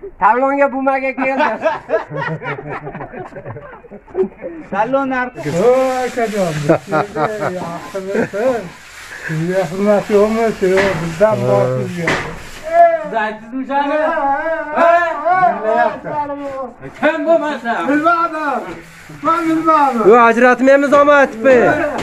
Talonga bumaga keldi. Talon narxi. Akajon. Yaxshimisiz? Sizga xizmat yo'qmi? Yo'q, bizdan bor sizga. Siz aytdingizmi shuni? Kim bo'lmasa? Bilmadim. Men bilmadim. Yo, ajratmaymiz omad tipi.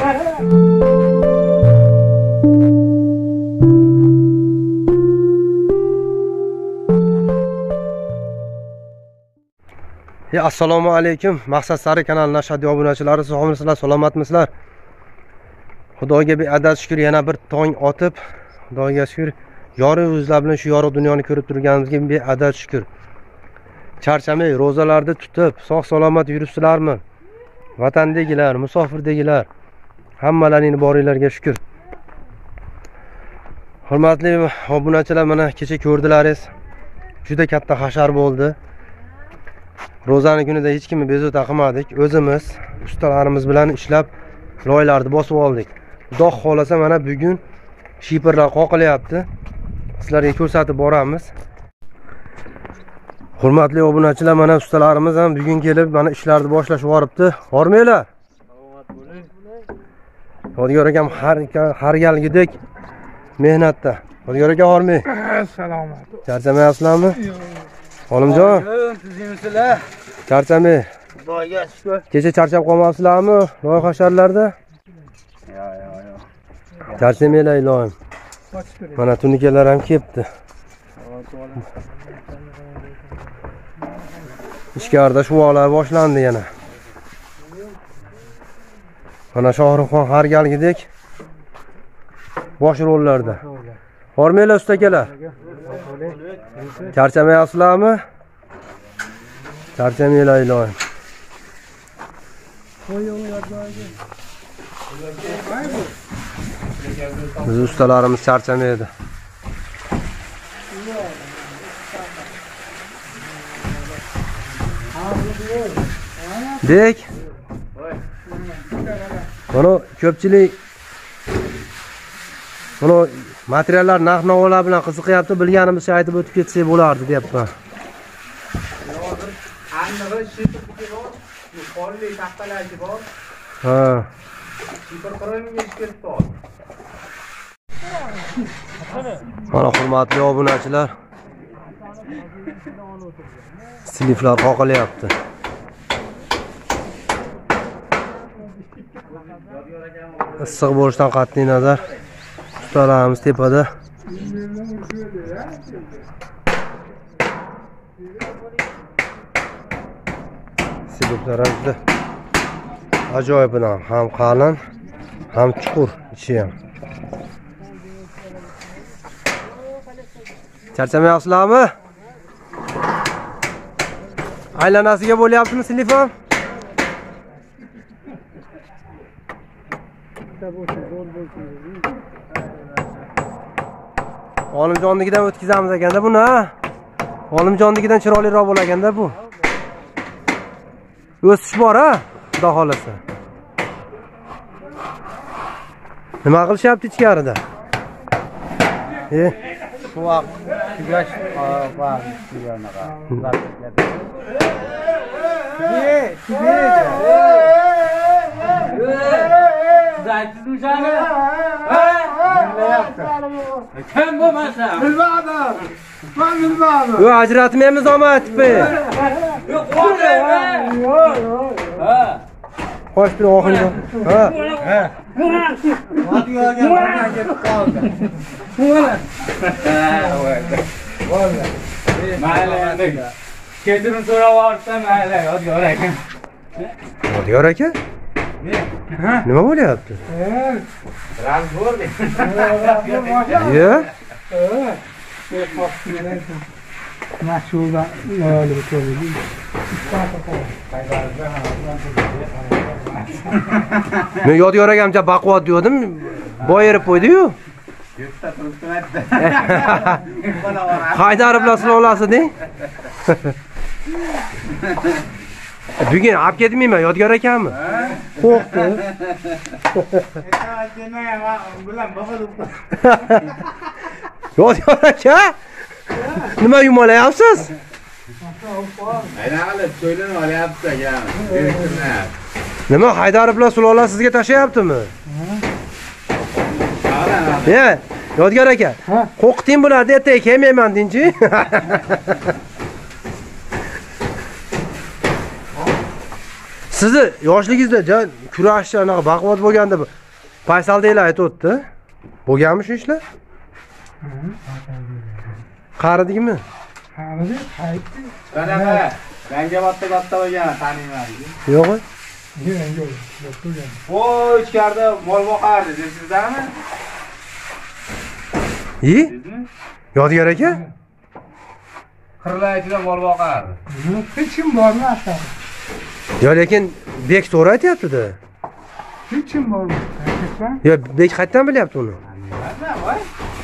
Assalomu alaykum. Maqsad Sari kanalining shadiy obunachilari, sog'misizlar, salomatmisizlar? Xudoga beadad shukr, yana bir tong otib, Xudoga shukr, yorug' yuzlar bilan shu yorug' dunyoni ko'rib turganimizga beadad shukr. Charchamay ro'zalarni tutib, sog' salomat yuribsizlarmi? Vatandagilar, musofirdagilar, hammalaring boringlarga shukr. Hurmatli obunachilar, mana kecha ko'rdilaringiz. Juda katta hashar bo'ldi. Ro'zani kunida hech kimni bezovta qilmadik. O'zimiz ustalarimiz bilan ishlab loylarni bosib oldik. Xudo xolasa mana bugun shipirlar qoqilyapti. Sizlarga ko'rsatib boramiz. Hurmatli obunachilar, mana ustalarimiz ham bugun kelib mana ishlarni boshlashib yuboribdi. Hormanglar. Salomat bo'ling. Yodgor akam har galgidek mehnatda. Yodgor aka hormang. Salomat. Charchamayapsizlarmi? Olimjon, Sizmisizlar? charchamay. Xudoga shukr. Kecha charchab qolmabsizlarmi? Loyiha sharlarda? Yo'q. Charchamanglar ilohim. Mana tunikalar ham kelibdi. Ishkarda shuvolar boshlandi yana. Mana Shohruxxon har galgidek bosh rollarda. Hormanglar ustakalar. Charchamayapsizlarmi? Charchamanglar ilohim. Biz ustalarimiz charchamaydi. Dek. Mana ko'pchilik mana materiallar narx-navolar bilan qiziqyapti. Bilganimizcha aytib o'tib ketsak bo'lardi, deyapman. Hozir anig'i shipirniki bor, yuqorili taxtalarchi bor. Ha. Shipir qirimiga ish kelib qoldi. Mana hurmatli obunachilar, sliflar qoqilyapti. Issiq bo'lishidan qat'iy nazar ustalarimiz tepada. Sliflar juda ajoyib, ham qalin, ham chuqur ichi ham. Charchamayapsizlarmi? Aylanasiga bo'lyaptimi slif ham? Olimjonnikidan o'tkazamiz ekanda buni, ha? Olimjonnikidan chiroyliroq bo'laganda bu. O'sish bor, ha? Xudo xolasa. Nima qilishyapti ichkarida? Shu vaqt tugash bor deganaqa. Siz aytdingizmi shuni? Kim bo'lmasa? Bilmadim. Men bilmadim. Yo, ajratmaymiz omad tipi. Yo'q, qo'ymayman. Yo'q. Ha. Qo'sh bir oxirga. Ha. Yodgorga qolgan ketib qoldi. Mayli endi. Kechirim so'rab olsam mayli Yodgor aka. Yodgor aka? Nima bo'lyapti? Transport. Ye? Mashhurda yo'lib ko'rdik. Men Yodgor akamcha baquvvat dedim, boyirib qo'ydi-yu. Haydar bilan silovlasiding. Bugun olib ketmayman, Yodgor akammi? Qo'rqdi. Yodgor aka? Nima yumalayapsiz? Aynan qilib to'ylarni olyapti aka. Direktorlar. Nima Haydarov bilan Sulola sizga tashlayaptimi? Ye, Yodgor aka. Ha? Qo'rqiting bularni ertaga kelmayman deyinchi. Sizni yoshligingizda kurashchi anaqa baquvvat bo'lganda Faysaldeklar aytibdi. Bo'lganmi shu ishlar? Qaridingmi? Qaridi, qaytdi. Qanaqa? Menga katta bo'lgan, taniyman. Yo'q. Yo'q, yo'q. O, ichkarida mol boqardi, deysizlarmi? Sizmi? Yodgor aka? Qirlar ichida mol boqardi. Hech kim bormi aka? Yo, lekin Bek to'g'ri aytayapti-da. Hech kim bormi? Aytsan? Yo, Bek qayerdan bilyapti uni? Nima voy?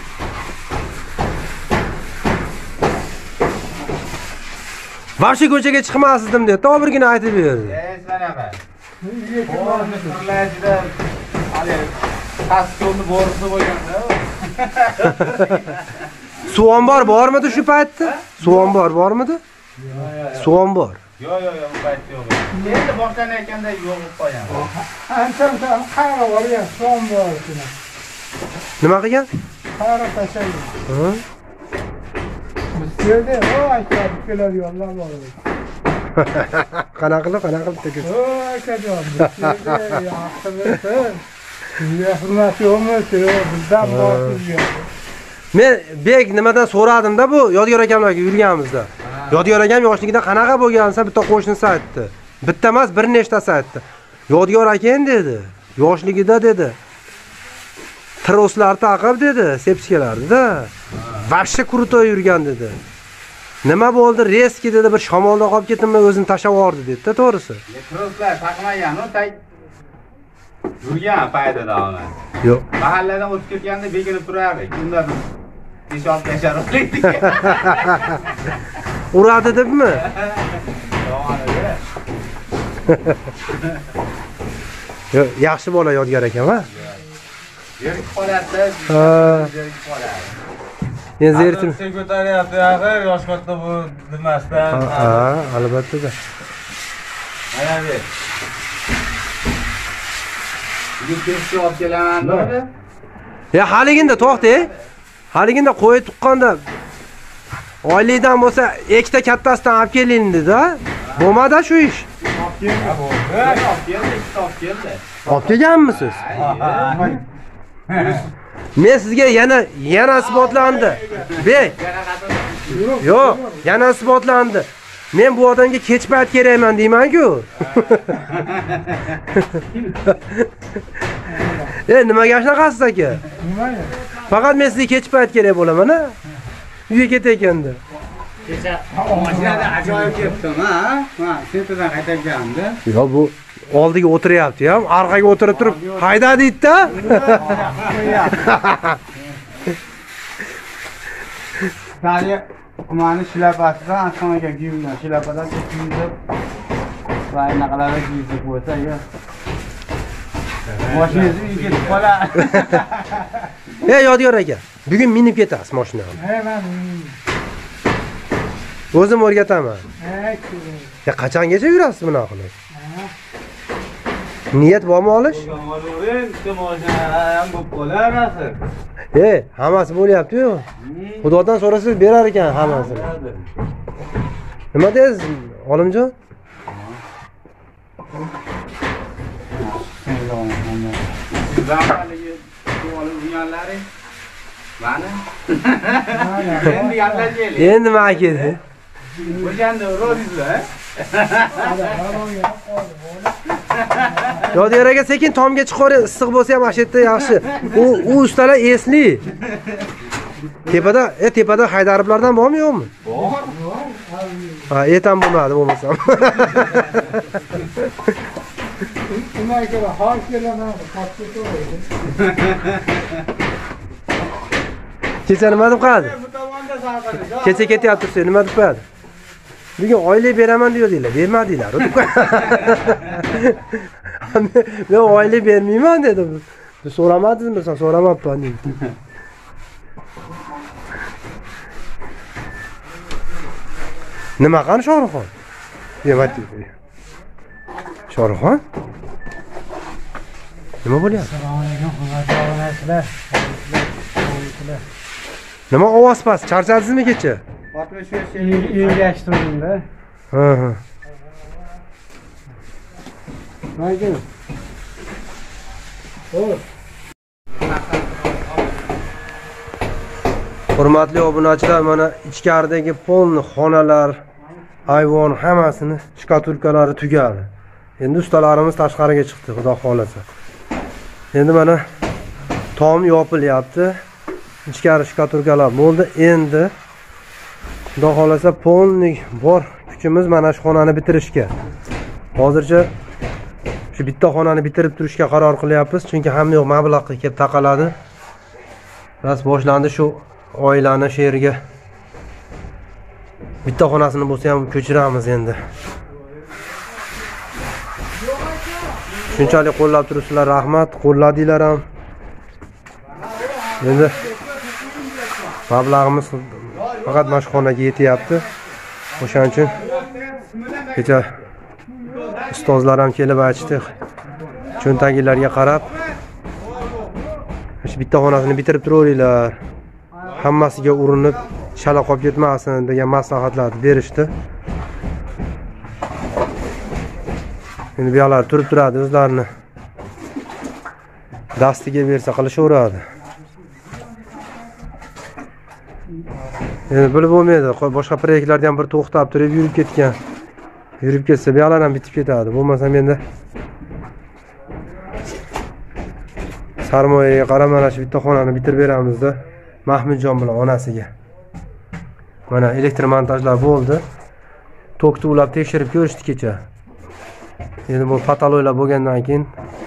Vahshiy ko'chaga chiqmasdim deb, to'g'rigina aytib berdi. Qanaqa? Qirlar ichida hali tasqonni borisi bo'lganda. Suv ombor bormidi shu paytda? Suv ombor bormidi? Suv ombor. Yo'q, bu paytda yo'q. Endi boshlanayotganda yo'q bo'lib qolgan. Ancham qara borgan, son bor ekan. Nima qilgan? Qara tashlaydi. Ha? Biz yerda o aka keladi yo'llar bor. Qanaqa qilib tekis. O akajon, biz yerda yaxshimisiz? Sizga hurmat yo'qmi? Bizdan bor sizga. Men Bek nimadan so'radim-da bu Yodgor akamlarga yurganimizda. Yodgor akam yoshligida qanaqa bo'lgansa bitta qo'shnisi aytdi. Bitta emas, bir nechtasi aytdi. Yodgor akam dedi, yoshligida dedi. Troslar taqib dedi, sepsikalardi-da. Vashshi kuruto yurgan dedi. Nima bo'ldi? Reski dedi, bir shamolda qolib ketdimmi, o'zini tashlab yubordi dedi-da, to'g'risi. Troslar taqmagan, yurgan paydada ona. Yo'q. Mahalladan o'tib ketganda bekinib turardi. Kunlar 5-6 yashar o'tdi. Uradi debmi? Yo'q, yaxshi bola Yodgor akam, ha? Yerga qoladi, yerga qoladi. Endi zertim. Sen ko'taryapti, axir yosh katta bu demasdan. Ha, albatta-da. Mana bu. Bugun tepsi olib kelaman dedi. Ya haliginda to'xta. Haliginda qo'y tuqqanda oylikdan bo'lsa, ikkita kattasidan olib keling dedi-da. Bo'lmadi shu ish. Olib keldi. Olib kelganmisiz? Men sizga yana isbotlandi. Bek. Yo'q, yana isbotlandi. Men bu odamga kech payt kerakman deyman-ku. Nimaga shunaqasiz aka? Nimaga? Faqat men sizga kech payt kerak bo'laman-a. Uyga ketayotganda. Kecha mashinada ajoyib ketdim, ha? Ha, sentadan qaytayotgandim. Yo, bu oldiga o'tiryapti ham, orqaga o'tirib turib, hayda deydi-da. Tani mani shilapasidan Aslonaga kiyimdan shilapadan kiyinib va anaqalarga kiyib qo'ysa, yo. Mashinasi uyga ketib qolar. Yodgor aka, bugun minib ketasiz mashinani. Men O'zim o'rgataman. Ya qachongacha yurasiz bunaqa qilib? Niyat bormi olish? Hammasi bo'lyapti-yu. Xudodan so'rasangiz berar ekan hammasini. Nima deysiz, Olimjon? Zamaligi olib yurganlaring mana. Endi gaplashaylik. Endi nima keldi? O'shanda urodingizlar, Yodgor aka sekin tomga chiqaring, issiq bo'lsa ham mana shu yerda yaxshi. U ustalar esli. Tepada Haydarovlardan bormi yo'qmi? Bor. Ha, etam bo'lmadi bo'lmasam. nimaga hol kelaman, qattiq to'g'ri. Kecha nima deb qoldi? Bu tomonda sarqadi. Kecha ketyapti, nima deb qo'yadi? Bugun oylik beraman deydilar, bermadinglar. Men oylik bermayman dedim. So'ramadingizmi? Sen so'ramabman dedi. Nima qani Shohruxxon? Demak, Shohruxxon? Nima bo'lyapti? Assalomu alaykum, hurmatli obunachilar. Nima ovoz past? Charchadingizmi kecha? 65 Ergashtirdim-da. Ha. Mayli. Hurmatli obunachilar, mana ichkaridagi polni xonalar, ayvon hammasini shkatulkalari tugadi. Endi ustalarimiz tashqariga chiqdi, xudo xolasa. Endi mana tom yopilyapti. Ichkari shkatulkalar bo'ldi. Endi xudo xolasa polni bor kuchimiz mana shu xonani bitirishga. Hozircha shu bitta xonani bitirib turishga qaror qilyapmiz, chunki hamma yoq mablag'ga kelib taqaladi. Ras boshlandi shu oilani shu yerga. Bitta xonasini bo'lsa ham ko'chiramiz endi. Shunchalik qo'llab turibsizlar, rahmat. Qo'lladinglar ham. Endi mablag'imiz faqat mana shu xonaga yetyapti. O'shaning uchun kecha ustozlar ham kelib aytishdi. Cho'ntaginglarga qarab, shu bitta xonasini bitirib turaveringlar. Hammasiga urinib shala qolib ketmasin degan maslahatlarni berishdi. Endi bu yoqlar turib turadi, o'zlarini dastiga bersa qilishaveradi. Endi bilib bo'lmaydi, boshqa proyektlarda ham bir to'xtab turib yurib ketgan. Yurib ketsa, bu yoqlar ham bitib ketadi. Bo'lmasa endi sarmoyaga qarab mana shu bitta xonani bitirib beramizda. Mahmudjon bilan onasiga. Mana elektr montajlar bo'ldi. Tokni ulab tekshirib ko'rishdi kecha. Endi bu pataloylar bo'lgandan keyin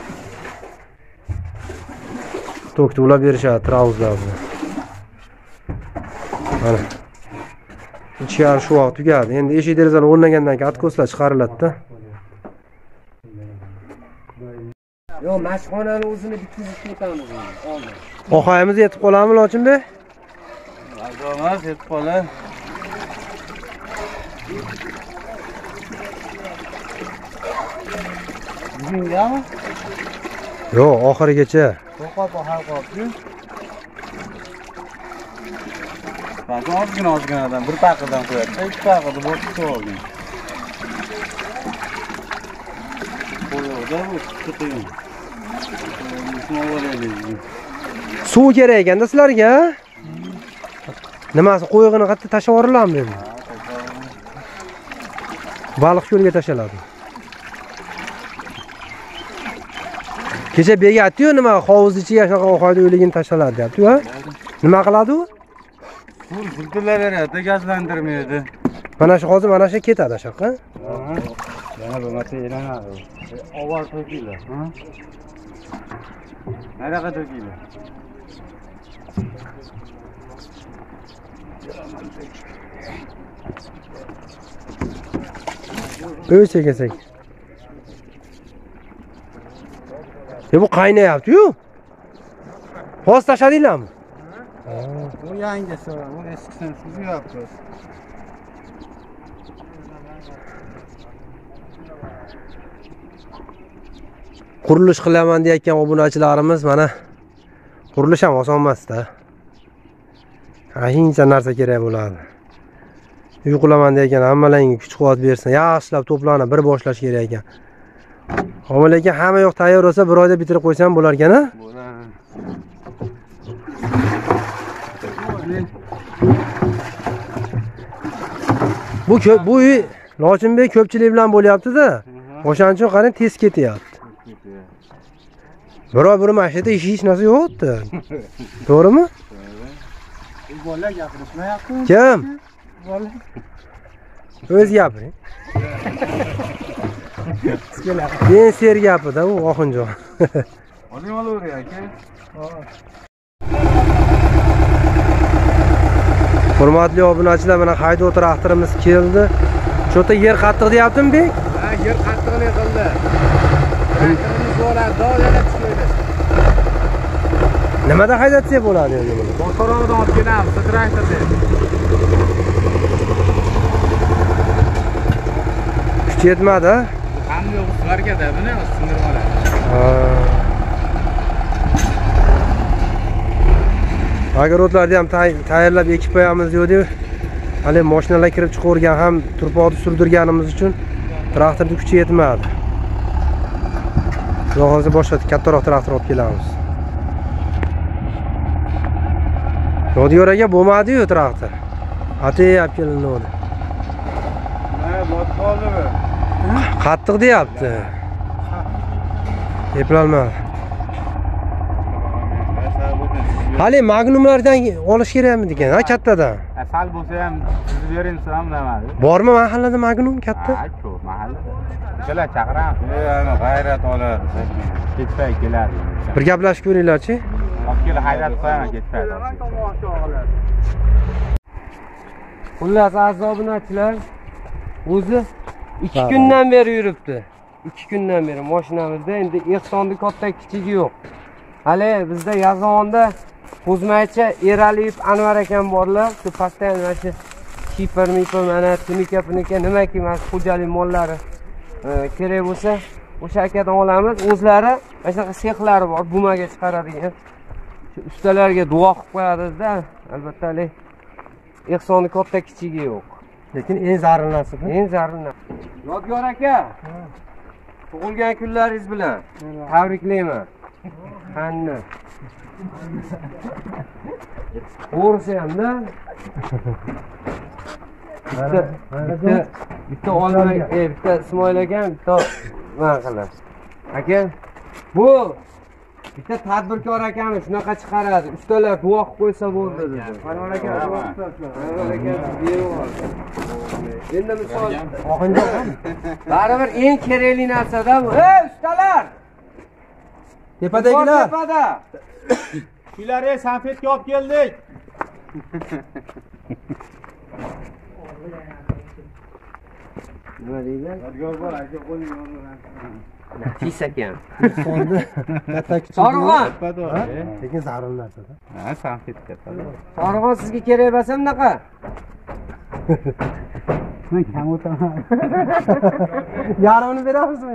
tokni ulab berishadi trauzlar bilan. Mana. Ichkari shu vaqt tugadi. Endi eshik derazalar o'rnagandan keyin atkoslar chiqariladi-da. Yo, mashxonani o'zini bitkizib ketamiz endi. Oxayimiz yetib qolamizmi, Lochinbek? Ajomas yetib qolar. Bugungami? Yo, oxirigacha. To'qop qolibdi. Ba'zi ozginadan bir paqidan qo'yadi, ikki paqida bo'tib olgan. Qo'yadi bu qiyin. Suv kerak ekanda sizlarga. Nimasi qo'yg'ini qayerda tashlab yuboriladimi endi? Baliq ko'lga tashaladi. Kecha begatdi-yu nima hovuz ichiga shunaqa oxayda o'ligini tashaladi deyapti, ha? Nima qiladi u? Filtrlar beradi, gazlantirmaydi. Mana shu hozir mana shu ketadi shunaqa. Yana bu marta elanadi. Ovoz to'kiylar, ha? Nariga to'kiylar. O'ysa kelsak. Bu qaynayapti-yu. Hozir tashladinglarmi? Bu yangisi, bu eskisidan suzyapmiz. Qurilish qilaman deyotgan obunachilarimiz mana qurilish ham oson emas-da. Ayincha narsa kerak bo'ladi. Uy qulaman degan hammalarga kuch-quvvat bersin, yaxshilab to'planib bir boshlash kerak ekan. Lekin hamma yoq tayyor bo'lsa, bir oyda bitirib qo'ysam bo'lar ekan-a? Bu uy Lochinbek ko'pchilik bilan bo'lyapti-da. O'shaning uchun qarang tez ketyapti. Bir mashina hech narsa yo'q-da. To'g'rimi? Bolalar gapirishmayapti. Kim? O'z gapiring. Men ser gapida u Oxunjon. Oling olaver aka. Hurmatli obunachilar, mana haydovchi traktorimiz keldi. Cho'ta yer qattiq deyaptimi, Bek? Ha, yer qattiqlik qildi. Traktorimiz bo'ladi, doyada tushmaydi. Nimada haydatsa bo'ladi endi buni? Boshqaroqdan olib kelamiz, traktorda. kuchi yetmadi. Hamma yo'q ularga-da buni sindirib oladi. Agar o'tlarni ham tayyorlab ekib qo'yamiz deb, hali mashinalar kirib chiqavergan ham turpoqni surdirganimiz uchun traktorning kuchi yetmadi. Hozir boshqa kattaroq traktor olib kelamiz. Yodiyor aka bo'lmadi-yu traktor. Atay olib kelindi. Mana bot qoldimi? Qattiq deyapti. Eplolmadi. Hali Magnumlardan olish kerakmi ekan, ha kattadan? Sal bo'lsa ham sizga bering desam demadi. Bormi mahallada Magnum katta? Ha, ko'p mahallada. Kelar chaqiramiz. Ana g'ayrat oladi. Ketpay keladi. Bir gaplashib ko'ringlar-chi. Olib kelib hayratib qo'yaman ketpaydi. Xullas aziz obunachilar, o'zi 2 kundan beri yuribdi. 2 kundan beri mashinamizda endi ehsonni katta kichigi yo'q. Hali bizda Yazonda Qo'zmaycha Eraliyev Anvar akam borlar. Shu postoyan mana shu Kipr, mana Tunika, nimaki mana xo'jalik mollari kerak bo'lsa, o'sha akadan olamiz. O'zlari mana shunaqa sexlari bor, bumaga chiqaradigan. Shu ustalarga duo qilib qo'yadizda, albatta hali ehsonni katta kichigi yo'q. Lekin eng zarur narsa. Eng zarur narsa. Yodgor aka, tug'ilgan kunlaringiz bilan tabriklayman. Qanni. To'g'risi ham-da. Bitta olmay, bitta Ismoil aka, bitta mana qiladi. Aka, bu bitta tadbirkor akamiz shunaqa chiqaradi. Ustalar duo qilib qo'ysa bo'ldi dedi. Anvar aka, Anvar aka, endi misol baribir eng kerakli narsada bu. Ey ustalar! Tepadagilar. Tepada. Shularga sanfetga olib keldik. Nima deydi? Yodgor bor, aka qo'ying yozgan. Nafis ekan. Sonda katta kichik. Sarg'on. Lekin zarur narsa-da. Ha, sanfetga. Sarg'on sizga kerak bo'lsa bunaqa. Men kam o'taman. Yarmini beramizmi?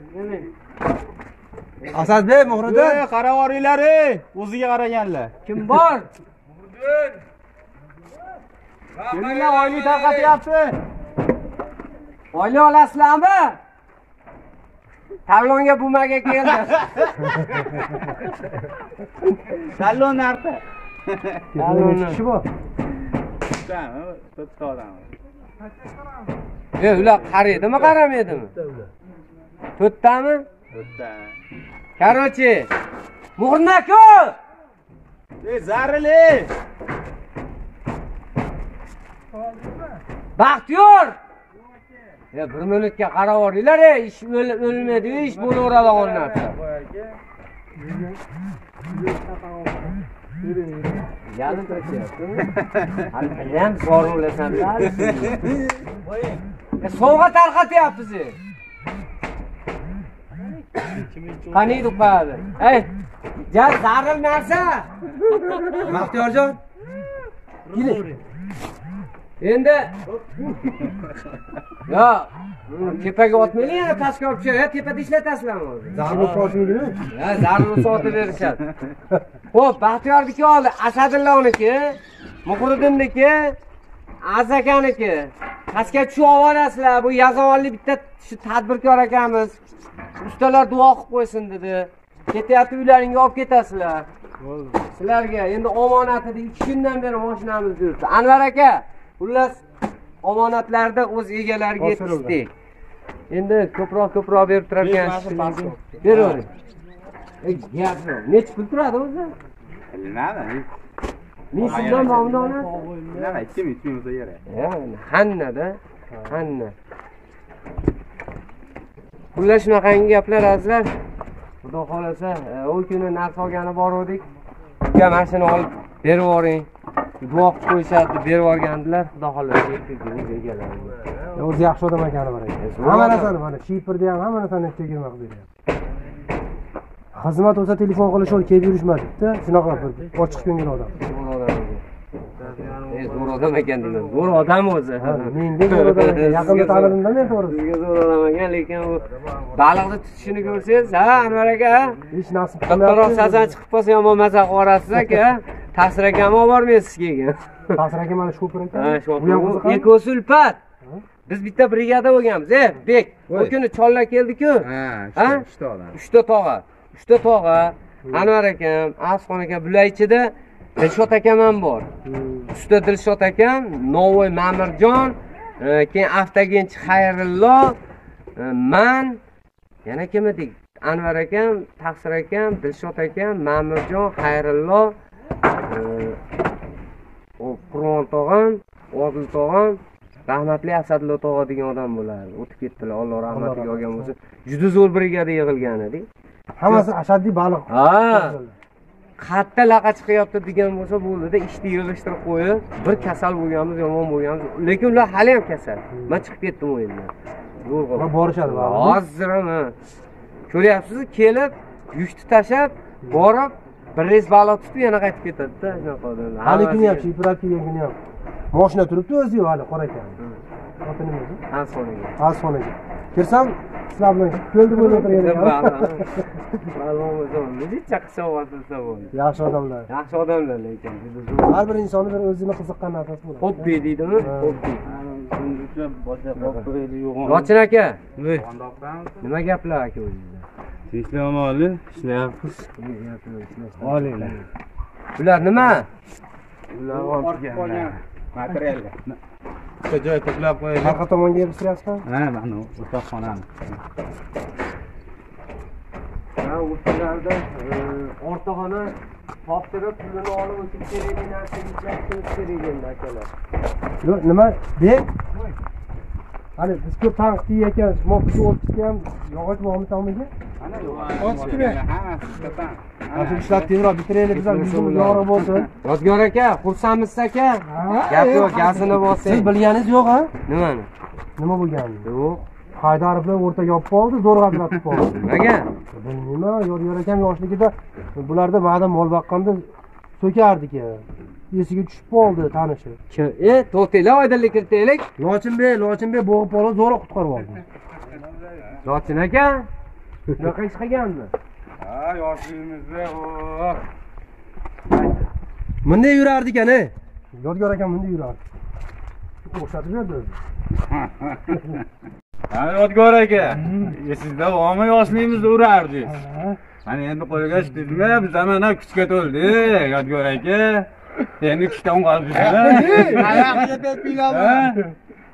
Asadbek, Muhriddin, qaravoringlar, o'ziga qaraganlar. Kim bor? Muhriddin. Kelinglar, oylik tarqatyapti. Oylik olasizlarmi? Tavlonga bumaga keldi. Tavlon narxi. Tavlon kishi bor. To'rtta odam. Ular qaraydimi, qaramaydimi? To'rttami? To'rtta. Короче, Muhriddin zarili. Baxtiyor. Ya 1 minutga qarab oringlar, ish o'lmaydi, ish bo'laveradigan narsa. Yarim qilyaptimi? Hali ham zorlasanlar. Sovg'a tarqatyapsiz. Qani duqadi. Ey, jar zaril narsa. Baxtiyorjon. Keling. Endi yo, tepaga otmaylik, yana pastga olib chiqay, tepada ishlatasizlarmi o'zi? Zarur soatligini? Ha, zarur soatni berishadi. Xo'p, Baxtiyorniki oldi, Asadullohniki, Muhriddinniki, Azakaniki. Pastga tushib olasizlar, bu Yazonli bitta shu tadbirkor akamiz. Ustalar duo qilib qo'ysin dedi. Ketyapti, uylaringga olib ketasizlar. Bo'ldi. Sizlarga endi omonatida 2 kundan beri mashinamiz yuribdi. Anvar aka, xullas omonatlarda o'z egalariga yetkazdik. Endi ko'proq berib turadigan ishlarni beravering. Gapni necha pul turadi o'zi? Bilmadim. Men sizdan nomini Nima, 2000 bo'lsa kerak. Hannada, Hanna. Xullas shunaqangi gaplar azizlar. Xudo xolasa, o kuni narx olgani bordik. Uka mashina olib berib yuboring. Duo qilib qo'yishadi, berib yuborgandilar. Xudo xolasa yetkazdik egalari. O'zi yaxshi odam ekani bor ekan. Hamma narsani mana Kiprda ham hamma narsani chegirmoq beryapti. Xizmat bo'lsa telefon qilishib kelib yurishmadi-da. Shunaqa bir ochiq ko'ngil odam. zo'r odam ekan deyman. Zo'r odam o'zi. Mendek zo'r odam ekan. Yaqinda tanidim-da men to'g'risi. Sizga zo'r odam ekan, lekin u baliqni tutishini ko'rsangiz, ha, Anvar aka, Hech nasib kattaroq sazan chiqib qolsa yomon maza qilib yuborasiz aka. Ta'sir akamni olib bormaysiz sizga ekan. Ta'sir aka mana shofer ekan. Ha, shofer. Ekosulfat. Biz bitta brigada bo'lganmiz. Bek, o kuni chollar keldi-ku. Ha, 3 odam. 3 tog'a. 3 tog'a. Anvar akam, Asqon akam, bular ichida Dilshod akam ham bor. Usta Dilshod akam, Novoy Ma'mirjon, keyin avtogenchi Xayrullo, men, yana kim edik? Anvar akam, Taqsir akam, Dilshod akam, Ma'mirjon, Xayrullo, Qur'on tog'am, Odil tog'am, rahmatli Asadullo tog'a degan odam bo'lardi. O'tib ketdilar, Alloh rahmatiga olgan bo'lsin. Juda zo'r brigada yig'ilgan edi. Hammasi ashaddiy baliq. Ha. Qatta laqa chiqyapti degan bo'lsa bo'ldi-da, ishni yig'ishtirib qo'yib, bir kasal bo'lganmiz, yomon bo'lganmiz. Lekin ular hali ham kasal. Men chiqib ketdim o'yindan. Zo'r bo'ldi. Borishadi baliq. Hozirmi? Ko'ryapsiz, kelib, yukni tashab, borib, bir reys baliq tutib yana qaytib ketadi-da, shunaqa odamlar. Hali kuni ham shipirab kelgan kuni ham. Mashina turibdi o'zi-yu hali qora ekan. Xotinim o'zi. Asfonaga. Asfonaga. Kirsam, sizlar bilan ko'lda bo'lib o'tirgan ekan. Necha qilsa o'tirsa bo'ldi. Yaxshi odamlar. Yaxshi odamlar lekin juda zo'r. Har bir insonni bir o'zini qiziqqan narsasi bo'ladi. Hobbi deydimi? Hobbi. Lochin aka. Nima gaplar aka o'zingizda? Tinchlikmi? Ishlayapmiz. Olinglar. Bular nima? Ular olib qolgan materiallar. Bitta joy to'plab qo'yaylik. Orqa tomonga yig'ishtiraysizmi? Ha, mana o'rtoqxonani. Ha, o'shalarda o'rtoqxona topshirib, pulini olib o'tib kerakli narsaga ishlashimiz kerak endi akalar. Yo'q, nima? Bek. Hali biz ko'p tanqid yeyotgan, bizga o'tishga ham yog'och bormi tomiga? Ochib turing. Hammasi ishlatamiz. Asıl ishlat tezroq bitiraylik bizlar yuzimiz yorug' bo'lsin. Yodgor aka, xursandmisiz aka? Gap yo'q, gazini bossang. Siz bilganingiz yo'q ha? Nimani? Nima bo'lganini? Yo'q. Haydar bilan o'rtaga olib qoldi, zo'rg'a ajratib qoldi. Nimaga? Bilmayman, Yodgor akam yoshligida bularda ba'zan mol boqqanda so'kardik. Esiga tushib qoldi tanishi. To'xtanglar, oydinlik kiritaylik. Lochinbek bo'g'ib qolib zo'rg'a qutqarib oldi. Lochin aka, shunaqa ish qilganmi? Ha, yoshligimizda Bunday yurardik ana. Yodgor akam bunday yurardi. O'xshatib berdi. Ha, Yodgor aka. Sizda omma yoshligimizda urardik. Mana endi qo'lga chiqdingmi? Biz mana kuchga to'ldik, Yodgor aka. Endi kuchdan qolibsiz-a? Oyoqqa tepinglarmi?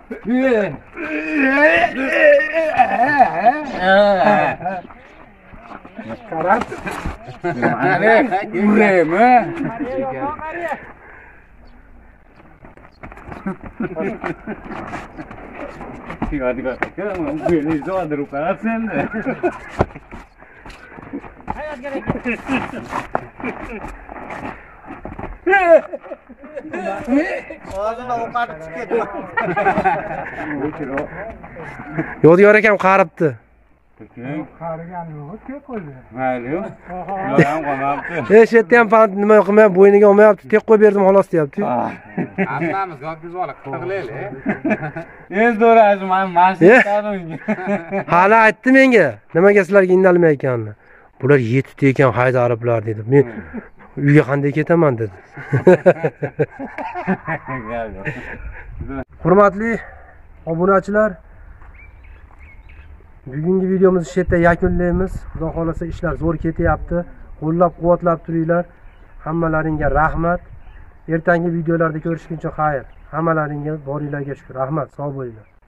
Qarab. Mana uraymi? Yodgor aka, buni zo'rdirib qarabsan. Yodgor akam qaribdi. Qarigani yo'q, tek qo'ydi. Mayli. Ular ham qolmabdi. Shu yerda ham pand nima qilmayapti, bo'yniga olmayapti, tek qo'yib berdim xolos deyapti. Hammamiz yodgizib olib qilaylik. Endi o'razi men mashinadan. Hali aytdi menga, nimaga sizlarga indalmayotganini. Bular yetibdi ekan haydariblar dedi. Men uyga qanday ketaman dedi. Hurmatli obunachilar, bugungi videomizni shu yerda yakunlaymiz. Xudo xolasa ishlar zo'r ketyapti. Qo'llab-quvvatlab turinglar. Hammalaringga rahmat. Ertangi videolarda ko'rishguncha xayr. Hammalaringga boringlarga shukr. Rahmat, sog' bo'linglar.